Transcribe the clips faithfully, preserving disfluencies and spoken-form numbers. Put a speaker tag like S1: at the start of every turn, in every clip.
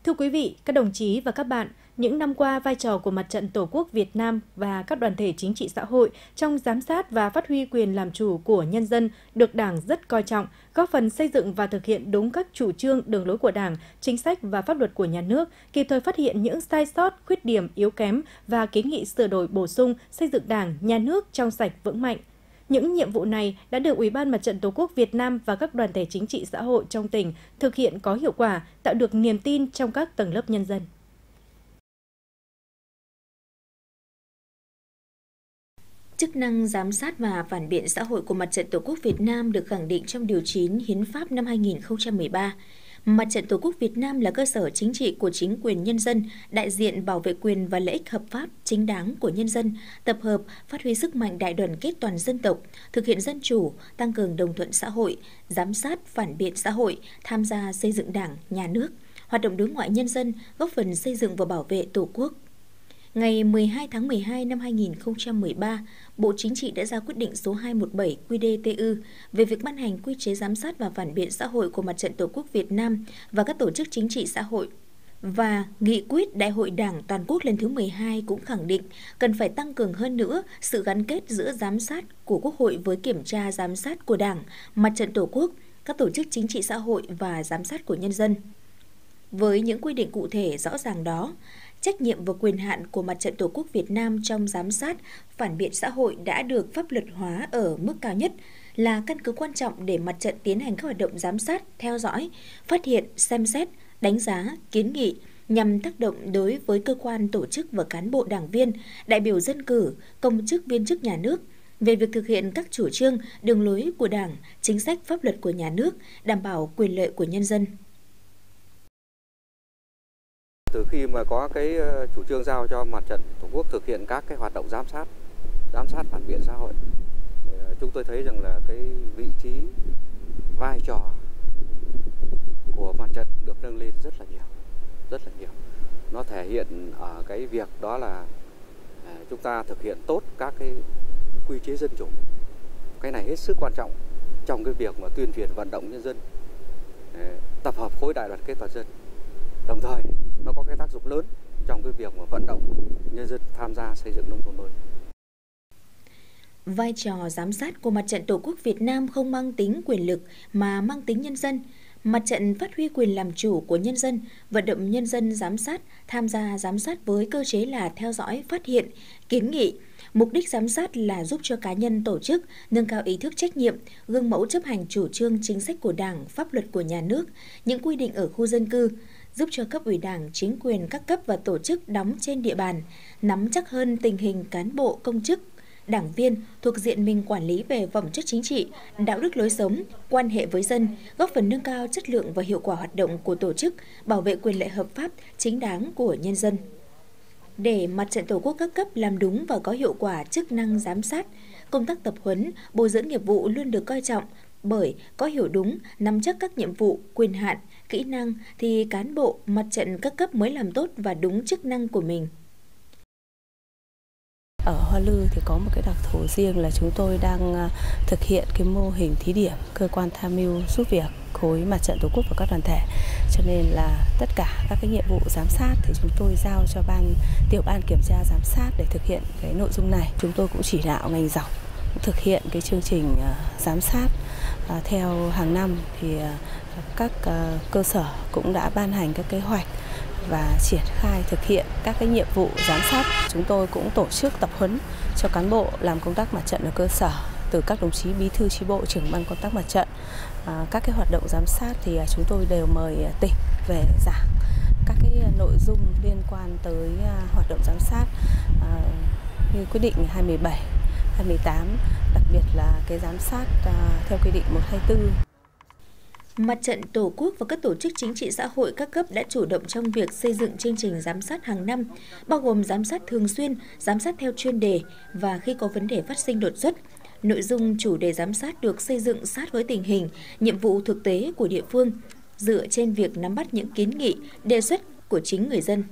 S1: Thưa quý vị, các đồng chí và các bạn, những năm qua, vai trò của Mặt trận Tổ quốc Việt Nam và các đoàn thể chính trị xã hội trong giám sát và phát huy quyền làm chủ của nhân dân được Đảng rất coi trọng, góp phần xây dựng và thực hiện đúng các chủ trương, đường lối của Đảng, chính sách và pháp luật của nhà nước, kịp thời phát hiện những sai sót, khuyết điểm, yếu kém và kiến nghị sửa đổi bổ sung, xây dựng Đảng, nhà nước trong sạch vững mạnh. Những nhiệm vụ này đã được Ủy ban Mặt trận Tổ quốc Việt Nam và các đoàn thể chính trị xã hội trong tỉnh thực hiện có hiệu quả, tạo được niềm tin trong các tầng lớp nhân dân.
S2: Chức năng giám sát và phản biện xã hội của Mặt trận Tổ quốc Việt Nam được khẳng định trong Điều chín Hiến pháp năm hai nghìn không trăm mười ba. Mặt trận Tổ quốc Việt Nam là cơ sở chính trị của chính quyền nhân dân, đại diện bảo vệ quyền và lợi ích hợp pháp, chính đáng của nhân dân, tập hợp, phát huy sức mạnh đại đoàn kết toàn dân tộc, thực hiện dân chủ, tăng cường đồng thuận xã hội, giám sát, phản biện xã hội, tham gia xây dựng Đảng, nhà nước, hoạt động đối ngoại nhân dân, góp phần xây dựng và bảo vệ Tổ quốc. Ngày mười hai tháng mười hai năm hai nghìn không trăm mười ba, Bộ Chính trị đã ra quyết định số hai trăm mười bảy Q D T U về việc ban hành quy chế giám sát và phản biện xã hội của Mặt trận Tổ quốc Việt Nam và các tổ chức chính trị xã hội. Và nghị quyết Đại hội Đảng Toàn quốc lần thứ mười hai cũng khẳng định cần phải tăng cường hơn nữa sự gắn kết giữa giám sát của Quốc hội với kiểm tra giám sát của Đảng, Mặt trận Tổ quốc, các tổ chức chính trị xã hội và giám sát của nhân dân. Với những quy định cụ thể rõ ràng đó, trách nhiệm và quyền hạn của Mặt trận Tổ quốc Việt Nam trong giám sát, phản biện xã hội đã được pháp luật hóa ở mức cao nhất, là căn cứ quan trọng để mặt trận tiến hành các hoạt động giám sát, theo dõi, phát hiện, xem xét, đánh giá, kiến nghị nhằm tác động đối với cơ quan, tổ chức và cán bộ đảng viên, đại biểu dân cử, công chức viên chức nhà nước về việc thực hiện các chủ trương, đường lối của Đảng, chính sách pháp luật của nhà nước, đảm bảo quyền lợi của nhân dân.
S3: Từ khi mà có cái chủ trương giao cho Mặt trận Tổ quốc thực hiện các cái hoạt động giám sát, giám sát phản biện xã hội, chúng tôi thấy rằng là cái vị trí, vai trò của mặt trận được nâng lên rất là nhiều, rất là nhiều. Nó thể hiện ở cái việc đó là chúng ta thực hiện tốt các cái quy chế dân chủ. Cái này hết sức quan trọng trong cái việc mà tuyên truyền vận động nhân dân, tập hợp khối đại đoàn kết toàn dân. Đồng thời nó có cái tác dụng lớn trong cái việc mà vận động nhân dân tham gia xây dựng nông thôn mới.
S2: Vai trò giám sát của Mặt trận Tổ quốc Việt Nam không mang tính quyền lực mà mang tính nhân dân. Mặt trận phát huy quyền làm chủ của nhân dân, vận động nhân dân giám sát, tham gia giám sát với cơ chế là theo dõi, phát hiện, kiến nghị. Mục đích giám sát là giúp cho cá nhân, tổ chức nâng cao ý thức trách nhiệm, gương mẫu chấp hành chủ trương chính sách của Đảng, pháp luật của nhà nước, những quy định ở khu dân cư, giúp cho cấp ủy Đảng, chính quyền các cấp và tổ chức đóng trên địa bàn nắm chắc hơn tình hình cán bộ, công chức, đảng viên thuộc diện mình quản lý về phẩm chất chính trị, đạo đức lối sống, quan hệ với dân, góp phần nâng cao chất lượng và hiệu quả hoạt động của tổ chức, bảo vệ quyền lợi hợp pháp, chính đáng của nhân dân. Để Mặt trận Tổ quốc các cấp làm đúng và có hiệu quả chức năng giám sát, công tác tập huấn, bồi dưỡng nghiệp vụ luôn được coi trọng, bởi có hiểu đúng, nắm chắc các nhiệm vụ, quyền hạn, kỹ năng thì cán bộ mặt trận các cấp mới làm tốt và đúng chức năng của mình.
S4: Ở Hoa Lư thì có một cái đặc thù riêng là chúng tôi đang thực hiện cái mô hình thí điểm cơ quan tham mưu giúp việc khối Mặt trận Tổ quốc và các đoàn thể. Cho nên là tất cả các cái nhiệm vụ giám sát thì chúng tôi giao cho ban tiểu ban kiểm tra giám sát để thực hiện cái nội dung này. Chúng tôi cũng chỉ đạo ngành dọc thực hiện cái chương trình giám sát theo hàng năm, thì các cơ sở cũng đã ban hành các kế hoạch và triển khai thực hiện các cái nhiệm vụ giám sát. Chúng tôi cũng tổ chức tập huấn cho cán bộ làm công tác mặt trận ở cơ sở, từ các đồng chí bí thư chi bộ, trưởng ban công tác mặt trận. À, các cái hoạt động giám sát thì chúng tôi đều mời tỉnh về giảng các cái nội dung liên quan tới hoạt động giám sát à, như quyết định hai mươi bảy, hai mươi tám, đặc biệt là cái giám sát à, theo quy định một trăm hai mươi tư.
S2: Mặt trận Tổ quốc và các tổ chức chính trị xã hội các cấp đã chủ động trong việc xây dựng chương trình giám sát hàng năm, bao gồm giám sát thường xuyên, giám sát theo chuyên đề và khi có vấn đề phát sinh đột xuất. Nội dung chủ đề giám sát được xây dựng sát với tình hình, nhiệm vụ thực tế của địa phương, dựa trên việc nắm bắt những kiến nghị, đề xuất của chính người dân.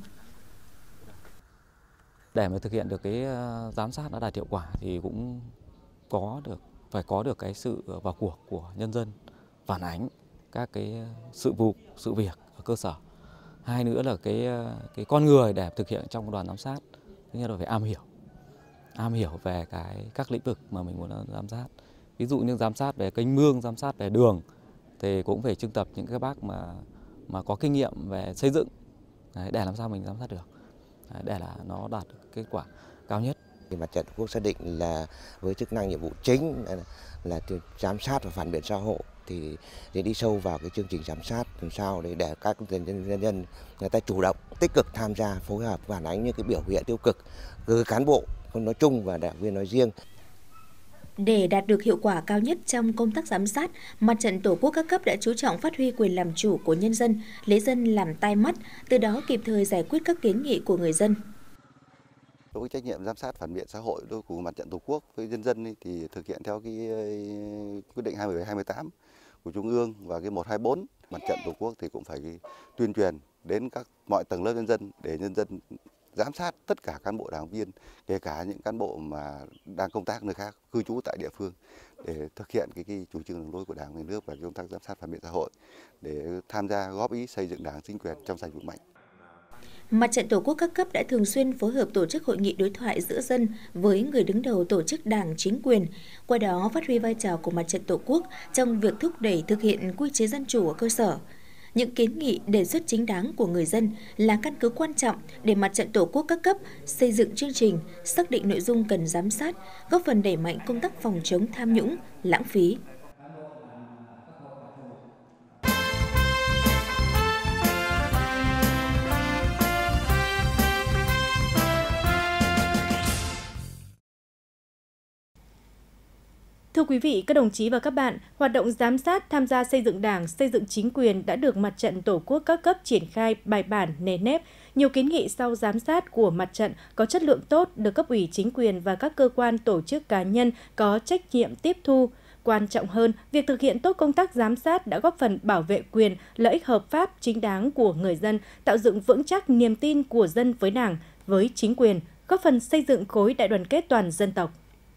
S5: Để mà thực hiện được cái giám sát đã đạt hiệu quả thì cũng có được phải có được cái sự vào cuộc của nhân dân, phản ánh các cái sự vụ, sự việc ở cơ sở, Hai nữa là cái cái con người để thực hiện trong đoàn giám sát. Thứ nhất là phải am hiểu, am hiểu về cái các lĩnh vực mà mình muốn giám sát. Ví dụ như giám sát về kênh mương, giám sát về đường thì cũng phải trưng tập những cái bác mà mà có kinh nghiệm về xây dựng. Đấy, để làm sao mình giám sát được. Đấy, để là nó đạt được kết quả cao nhất.
S6: Thì Mặt trận Tổ quốc xác định là với chức năng nhiệm vụ chính là, là giám sát và phản biện xã hội thì để đi sâu vào cái chương trình giám sát làm sao để để các nhân dân người ta chủ động tích cực tham gia phối hợp phản ánh những cái biểu hiện tiêu cực từ cán bộ nói chung và đảng viên nói riêng.
S2: Để đạt được hiệu quả cao nhất trong công tác giám sát, Mặt trận Tổ quốc các cấp đã chú trọng phát huy quyền làm chủ của nhân dân, lấy dân làm tai mắt, từ đó kịp thời giải quyết các kiến nghị của người dân.
S7: Đối với trách nhiệm giám sát phản biện xã hội đối của Mặt trận Tổ quốc với nhân dân thì thực hiện theo cái quyết định hai mươi bảy hai mươi tám của Trung ương và cái một hai bốn. Mặt trận Tổ quốc thì cũng phải tuyên truyền đến các mọi tầng lớp nhân dân để nhân dân giám sát tất cả cán bộ đảng viên, kể cả những cán bộ mà đang công tác nơi khác, cư trú tại địa phương để thực hiện cái, cái chủ trương đường lối của Đảng, nhà nước và công tác giám sát phản biện xã hội để tham gia góp ý xây dựng Đảng, chính quyền trong sạch vững mạnh.
S2: Mặt trận Tổ quốc các cấp đã thường xuyên phối hợp tổ chức hội nghị đối thoại giữa dân với người đứng đầu tổ chức đảng, chính quyền, qua đó phát huy vai trò của Mặt trận Tổ quốc trong việc thúc đẩy thực hiện quy chế dân chủ ở cơ sở. Những kiến nghị đề xuất chính đáng của người dân là căn cứ quan trọng để Mặt trận Tổ quốc các cấp xây dựng chương trình, xác định nội dung cần giám sát, góp phần đẩy mạnh công tác phòng chống tham nhũng, lãng phí.
S1: Thưa quý vị, các đồng chí và các bạn, hoạt động giám sát tham gia xây dựng Đảng, xây dựng chính quyền đã được Mặt trận Tổ quốc các cấp triển khai bài bản, nề nếp. Nhiều kiến nghị sau giám sát của mặt trận có chất lượng tốt được cấp ủy chính quyền và các cơ quan tổ chức cá nhân có trách nhiệm tiếp thu. Quan trọng hơn, việc thực hiện tốt công tác giám sát đã góp phần bảo vệ quyền, lợi ích hợp pháp chính đáng của người dân, tạo dựng vững chắc niềm tin của dân với Đảng, với chính quyền, góp phần xây dựng khối đại đoàn kết toàn dân tộc.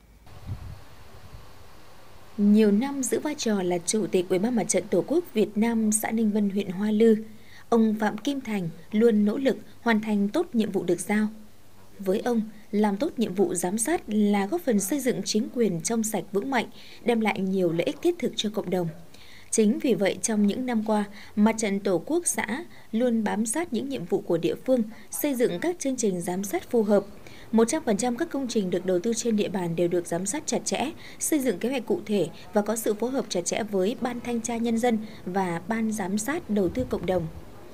S2: Nhiều năm giữ vai trò là Chủ tịch Ủy ban Mặt trận Tổ quốc Việt Nam xã Ninh Vân, huyện Hoa Lư, ông Phạm Kim Thành luôn nỗ lực hoàn thành tốt nhiệm vụ được giao. Với ông, làm tốt nhiệm vụ giám sát là góp phần xây dựng chính quyền trong sạch vững mạnh, đem lại nhiều lợi ích thiết thực cho cộng đồng. Chính vì vậy, trong những năm qua, Mặt trận Tổ quốc xã luôn bám sát những nhiệm vụ của địa phương, xây dựng các chương trình giám sát phù hợp. một trăm phần trăm các công trình được đầu tư trên địa bàn đều được giám sát chặt chẽ, xây dựng kế hoạch cụ thể và có sự phối hợp chặt chẽ với Ban Thanh tra Nhân dân và Ban Giám sát Đầu tư Cộng đồng.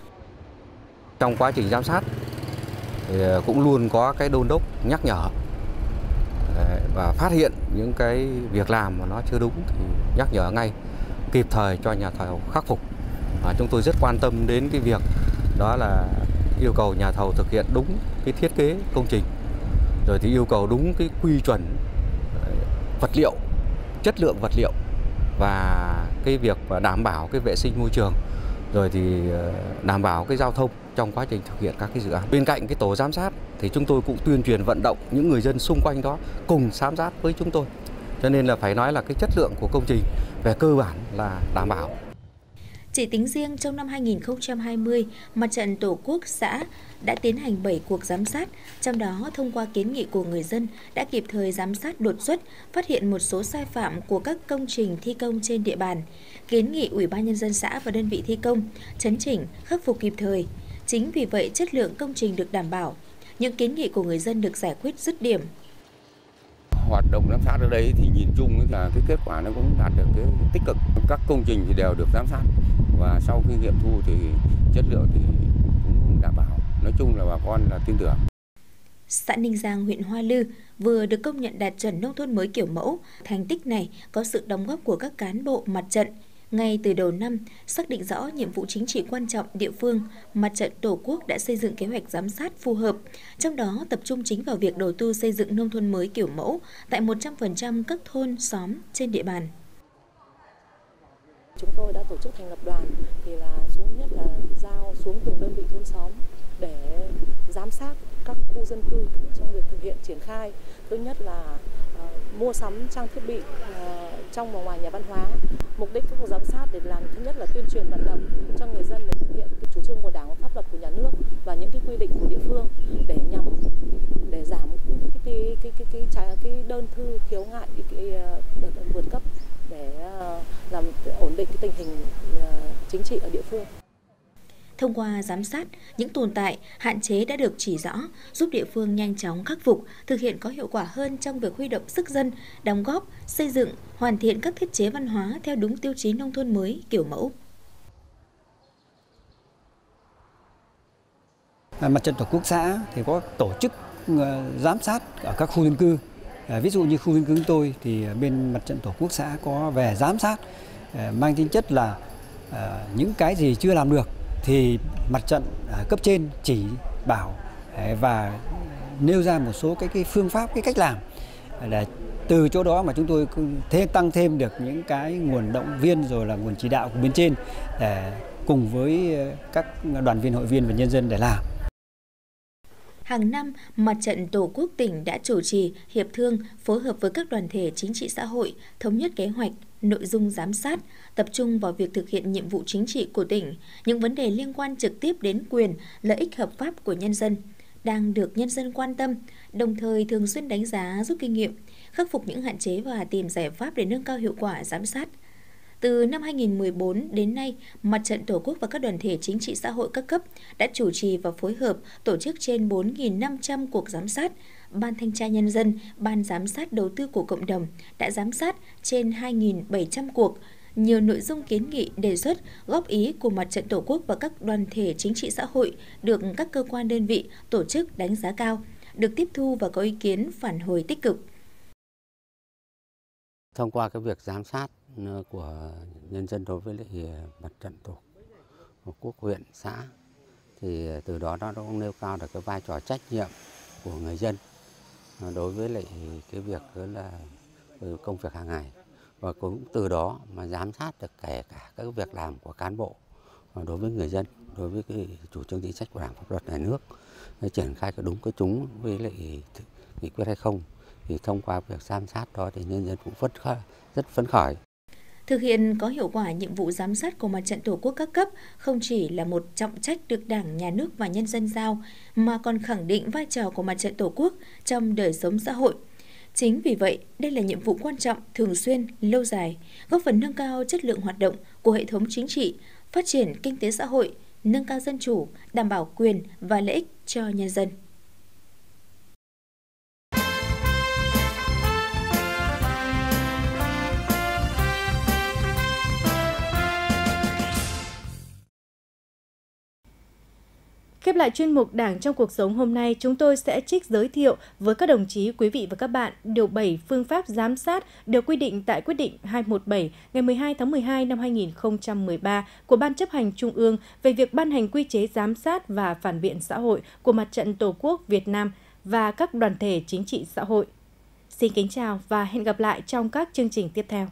S3: Trong quá trình giám sát thì cũng luôn có cái đôn đốc nhắc nhở và phát hiện những cái việc làm mà nó chưa đúng thì nhắc nhở ngay, kịp thời cho nhà thầu khắc phục. Và chúng tôi rất quan tâm đến cái việc đó là yêu cầu nhà thầu thực hiện đúng cái thiết kế công trình, rồi thì yêu cầu đúng cái quy chuẩn vật liệu, chất lượng vật liệu và cái việc đảm bảo cái vệ sinh môi trường, rồi thì đảm bảo cái giao thông trong quá trình thực hiện các cái dự án. Bên cạnh cái tổ giám sát thì chúng tôi cũng tuyên truyền vận động những người dân xung quanh đó cùng giám sát với chúng tôi. Cho nên là phải nói là cái chất lượng của công trình về cơ bản là đảm bảo.
S2: Chỉ tính riêng trong năm hai nghìn không trăm hai mươi, Mặt trận Tổ quốc xã đã tiến hành bảy cuộc giám sát, trong đó thông qua kiến nghị của người dân đã kịp thời giám sát đột xuất, phát hiện một số sai phạm của các công trình thi công trên địa bàn, kiến nghị Ủy ban Nhân dân xã và đơn vị thi công, chấn chỉnh, khắc phục kịp thời. Chính vì vậy, chất lượng công trình được đảm bảo, những kiến nghị của người dân được giải quyết dứt điểm.
S8: Hoạt động giám sát ở đây thì nhìn chung là cái kết quả nó cũng đạt được cái tích cực. Các công trình thì đều được giám sát và sau khi nghiệm thu thì chất lượng thì cũng đảm bảo. Nói chung là bà con là tin tưởng.
S2: Xã Ninh Giang, huyện Hoa Lư vừa được công nhận đạt chuẩn nông thôn mới kiểu mẫu. Thành tích này có sự đóng góp của các cán bộ mặt trận. Ngay từ đầu năm, xác định rõ nhiệm vụ chính trị quan trọng địa phương, Mặt trận Tổ quốc đã xây dựng kế hoạch giám sát phù hợp, trong đó tập trung chính vào việc đầu tư xây dựng nông thôn mới kiểu mẫu tại một trăm phần trăm các thôn, xóm trên địa bàn.
S9: Chúng tôi đã tổ chức thành lập đoàn thì là xuống nhất là giao xuống từng đơn vị thôn xóm để giám sát các khu dân cư trong việc thực hiện triển khai. Thứ nhất là mua sắm trang thiết bị trong và ngoài nhà văn hóa. Mục đích của giám sát để làm thứ nhất là tuyên truyền vận động cho người dân để thực hiện cái chủ trương của Đảng và pháp luật của nhà nước và những cái quy định của địa phương để nhằm để giảm cái cái cái cái cái, cái, cái đơn thư khiếu nại cái, cái vượt cấp để làm ổn định cái tình hình chính trị ở địa phương.
S2: Thông qua giám sát, những tồn tại, hạn chế đã được chỉ rõ, giúp địa phương nhanh chóng khắc phục, thực hiện có hiệu quả hơn trong việc huy động sức dân, đóng góp, xây dựng, hoàn thiện các thiết chế văn hóa theo đúng tiêu chí nông thôn mới kiểu mẫu.
S10: Mặt trận Tổ quốc xã thì có tổ chức giám sát ở các khu dân cư. Ví dụ như khu dân cư chúng tôi thì bên Mặt trận Tổ quốc xã có về giám sát, mang tính chất là những cái gì chưa làm được thì mặt trận cấp trên chỉ bảo và nêu ra một số cái, cái phương pháp, cái cách làm để từ chỗ đó mà chúng tôi thêm tăng thêm được những cái nguồn động viên rồi là nguồn chỉ đạo của bên trên để cùng với các đoàn viên, hội viên và nhân dân để làm.
S2: Hàng năm, Mặt trận Tổ quốc tỉnh đã chủ trì, hiệp thương, phối hợp với các đoàn thể chính trị xã hội, thống nhất kế hoạch, nội dung giám sát, tập trung vào việc thực hiện nhiệm vụ chính trị của tỉnh, những vấn đề liên quan trực tiếp đến quyền, lợi ích hợp pháp của nhân dân, đang được nhân dân quan tâm, đồng thời thường xuyên đánh giá, rút kinh nghiệm, khắc phục những hạn chế và tìm giải pháp để nâng cao hiệu quả giám sát. Từ năm hai nghìn không trăm mười bốn đến nay, Mặt trận Tổ quốc và các đoàn thể chính trị xã hội các cấp đã chủ trì và phối hợp tổ chức trên bốn nghìn năm trăm cuộc giám sát. Ban Thanh tra Nhân dân, Ban Giám sát Đầu tư của cộng đồng đã giám sát trên hai nghìn bảy trăm cuộc. Nhiều nội dung kiến nghị, đề xuất, góp ý của Mặt trận Tổ quốc và các đoàn thể chính trị xã hội được các cơ quan đơn vị, tổ chức đánh giá cao, được tiếp thu và có ý kiến phản hồi tích cực.
S11: Thông qua cái việc giám sát của nhân dân đối với lại Mặt trận Tổ quốc huyện, xã thì từ đó nó cũng nêu cao được cái vai trò trách nhiệm của người dân đối với lại cái việc là công việc hàng ngày, và cũng từ đó mà giám sát được kể cả các việc làm của cán bộ đối với người dân, đối với cái chủ trương chính sách của Đảng, pháp luật nhà nước, triển khai cái đúng cái trúng với lại nghị quyết hay không. Thì thông qua việc giám sát đó thì nhân dân cũng phấn khởi, rất phấn khởi.
S2: Thực hiện có hiệu quả nhiệm vụ giám sát của Mặt trận Tổ quốc các cấp không chỉ là một trọng trách được Đảng, Nhà nước và nhân dân giao, mà còn khẳng định vai trò của Mặt trận Tổ quốc trong đời sống xã hội. Chính vì vậy, đây là nhiệm vụ quan trọng, thường xuyên, lâu dài, góp phần nâng cao chất lượng hoạt động của hệ thống chính trị, phát triển kinh tế xã hội, nâng cao dân chủ, đảm bảo quyền và lợi ích cho nhân dân.
S1: Khép lại chuyên mục Đảng trong cuộc sống hôm nay, chúng tôi sẽ trích giới thiệu với các đồng chí, quý vị và các bạn điều bảy phương pháp giám sát được quy định tại quyết định hai trăm mười bảy ngày mười hai tháng mười hai năm hai nghìn không trăm mười ba của Ban Chấp hành Trung ương về việc ban hành quy chế giám sát và phản biện xã hội của Mặt trận Tổ quốc Việt Nam và các đoàn thể chính trị xã hội. Xin kính chào và hẹn gặp lại trong các chương trình tiếp theo.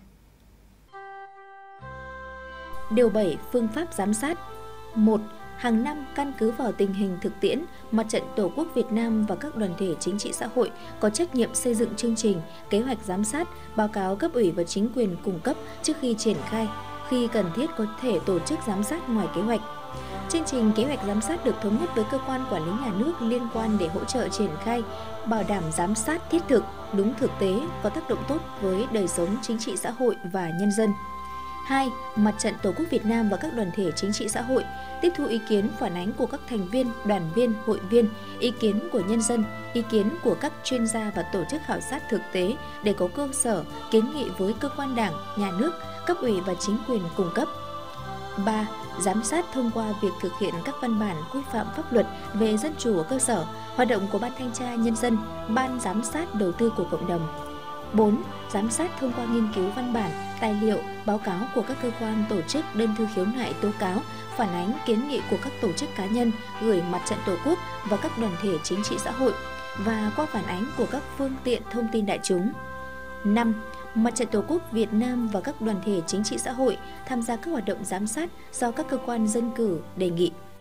S2: Điều bảy phương pháp giám sát. một. Hàng năm, căn cứ vào tình hình thực tiễn, Mặt trận Tổ quốc Việt Nam và các đoàn thể chính trị xã hội có trách nhiệm xây dựng chương trình, kế hoạch giám sát, báo cáo cấp ủy và chính quyền cung cấp trước khi triển khai, khi cần thiết có thể tổ chức giám sát ngoài kế hoạch. Chương trình kế hoạch giám sát được thống nhất với cơ quan quản lý nhà nước liên quan để hỗ trợ triển khai, bảo đảm giám sát thiết thực, đúng thực tế, có tác động tốt với đời sống chính trị xã hội và nhân dân. hai. Mặt trận Tổ quốc Việt Nam và các đoàn thể chính trị xã hội tiếp thu ý kiến phản ánh của các thành viên, đoàn viên, hội viên, ý kiến của nhân dân, ý kiến của các chuyên gia và tổ chức khảo sát thực tế để có cơ sở kiến nghị với cơ quan Đảng, Nhà nước, cấp ủy và chính quyền cung cấp. ba. Giám sát thông qua việc thực hiện các văn bản quy phạm pháp luật về dân chủ ở cơ sở, hoạt động của Ban Thanh tra Nhân dân, Ban Giám sát Đầu tư của cộng đồng. bốn. Giám sát thông qua nghiên cứu văn bản, tài liệu, báo cáo của các cơ quan, tổ chức, đơn thư khiếu nại, tố cáo, phản ánh, kiến nghị của các tổ chức cá nhân gửi Mặt trận Tổ quốc và các đoàn thể chính trị xã hội và qua phản ánh của các phương tiện thông tin đại chúng. năm. Mặt trận Tổ quốc Việt Nam và các đoàn thể chính trị xã hội tham gia các hoạt động giám sát do các cơ quan dân cử đề nghị.